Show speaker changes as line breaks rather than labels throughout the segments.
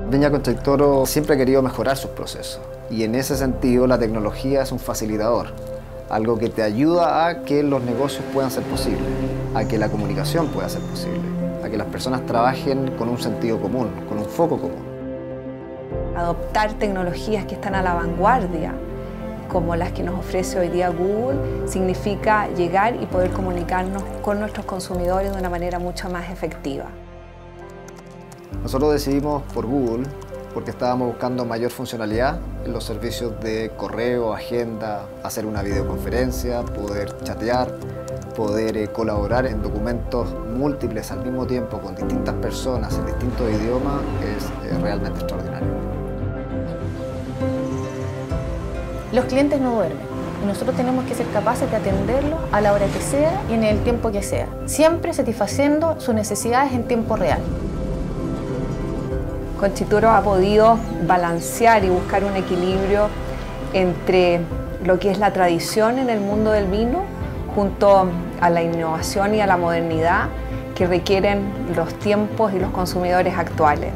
Viña Concha y Toro siempre ha querido mejorar sus procesos y en ese sentido la tecnología es un facilitador, algo que te ayuda a que los negocios puedan ser posibles, a que la comunicación pueda ser posible, a que las personas trabajen con un sentido común, con un foco común.
Adoptar tecnologías que están a la vanguardia, como las que nos ofrece hoy día Google, significa llegar y poder comunicarnos con nuestros consumidores de una manera mucho más efectiva.
Nosotros decidimos por Google porque estábamos buscando mayor funcionalidad en los servicios de correo, agenda, hacer una videoconferencia, poder chatear, poder colaborar en documentos múltiples al mismo tiempo con distintas personas en distintos idiomas es realmente extraordinario.
Los clientes no duermen y nosotros tenemos que ser capaces de atenderlos a la hora que sea y en el tiempo que sea, siempre satisfaciendo sus necesidades en tiempo real.
Concha y Toro ha podido balancear y buscar un equilibrio entre lo que es la tradición en el mundo del vino junto a la innovación y a la modernidad que requieren los tiempos y los consumidores actuales.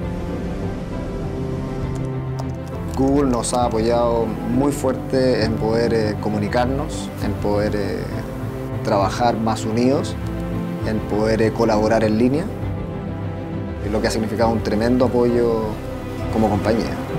Google nos ha apoyado muy fuerte en poder comunicarnos, en poder trabajar más unidos, en poder colaborar en línea, lo que ha significado un tremendo apoyo como compañía.